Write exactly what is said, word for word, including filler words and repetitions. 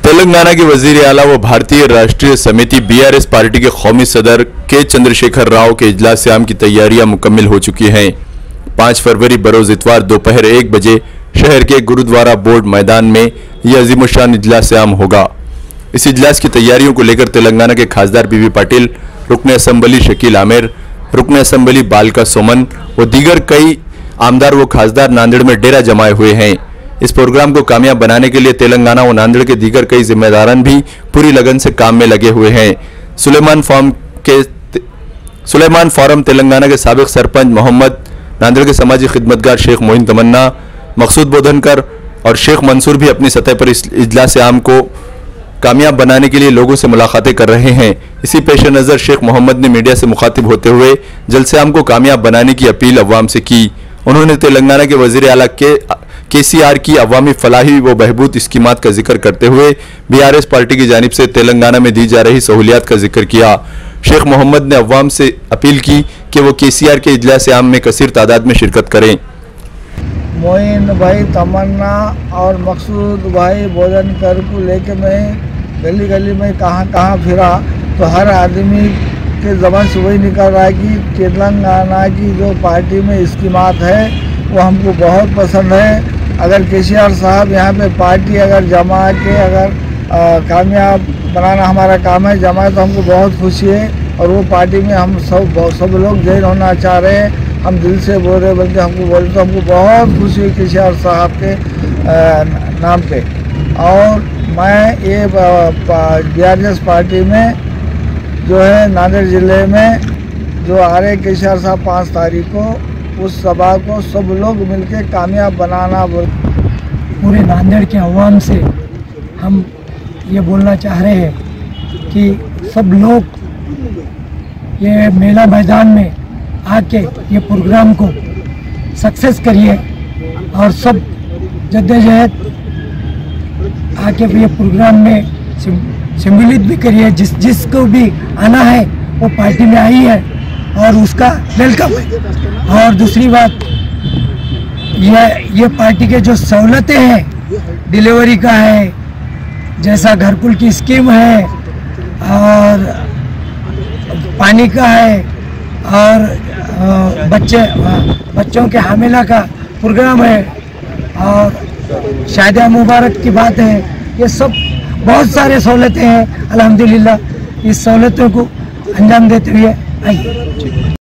तेलंगाना के वजीर आला व भारतीय राष्ट्रीय समिति बीआरएस पार्टी के कौमी सदर के चंद्रशेखर राव के इजलास आम की तैयारियां मुकम्मल हो चुकी हैं। पाँच फरवरी बरोज इतवार दोपहर एक बजे शहर के गुरुद्वारा बोर्ड मैदान में यह अजीमुशान इजलास आम होगा। इस इजलास की तैयारियों को लेकर तेलंगाना के खासदार बीबी पाटिल, रुकन असम्बली शकील आमिर, रुकन असम्बली बालका सोमन व दीगर कई आमदार व खासदार नांदेड़ में डेरा जमाए हुए हैं। इस प्रोग्राम को कामयाब बनाने के लिए तेलंगाना व नांदेड़ के दीगर कई जिम्मेदारान भी पूरी लगन से काम में लगे हुए हैं। सुलेमान फार्म के सुलेमान फार्म तेलंगाना के साबिक सरपंच मोहम्मद, नांदेड़ के समाजी खिदमतगार शेख मोइन तमन्ना, मकसूद बोधनकर और शेख मंसूर भी अपनी सतह पर इस इजलास आम को कामयाब बनाने के लिए लोगों से मुलाकातें कर रहे हैं। इसी पेश नज़र शेख मोहम्मद ने मीडिया से मुखातिब होते हुए जलसे आम को कामयाब बनाने की अपील अवाम से की। उन्होंने तेलंगाना के वजीर आला के के सी आर की अवामी फलाही व बहबूद स्कीमात का जिक्र करते हुए बीआरएस पार्टी की जानिब से तेलंगाना में दी जा रही सहूलियात का जिक्र किया। शेख मोहम्मद ने अवाम से अपील की कि वो के सी आर के इजलास आम में कसीर तादाद में शिरकत करें। मोइन भाई, तमन्ना और मकसूद भाई बोधनकर को लेके मैं गली गली में कहाँ कहाँ फिरा तो हर आदमी के ज़बान से वही निकल रहा है कि तेलंगाना की जो पार्टी में स्कीमात है वो हमको बहुत पसंद है। अगर के सी आर साहब यहाँ पे पार्टी अगर जमा के अगर आ, कामयाब बनाना हमारा काम है, जमा तो हमको बहुत खुशी है और वो पार्टी में हम सब सब लोग जॉइन होना चाह रहे हैं। हम दिल से बोल रहे बल्कि हमको बोल तो हमको बहुत खुशी है के सी आर साहब के आ, नाम पे। और मैं ये बीआरएस पार्टी में जो है नांदेड़ ज़िले में जो आ रहे के सी आर साहब पाँच तारीख को, उस सभा को सब लोग मिलके कामयाब बनाना बोल पूरे नांदेड़ के अवाम से हम ये बोलना चाह रहे हैं कि सब लोग ये मेला मैदान में आके ये प्रोग्राम को सक्सेस करिए और सब जद्दोजहद आके ये प्रोग्राम में सम्मिलित भी करिए। जिस जिसको भी आना है वो पार्टी में आई है और उसका वेलकम है। और दूसरी बात, ये ये पार्टी के जो सहूलतें हैं, डिलीवरी का है, जैसा घरकुल की स्कीम है और पानी का है और बच्चे बच्चों के हामिला का प्रोग्राम है और शादिया मुबारक की बात है, ये सब बहुत सारे सहूलतें हैं। अल्हम्दुलिल्लाह इस सहूलतों को अंजाम देते हुए आई।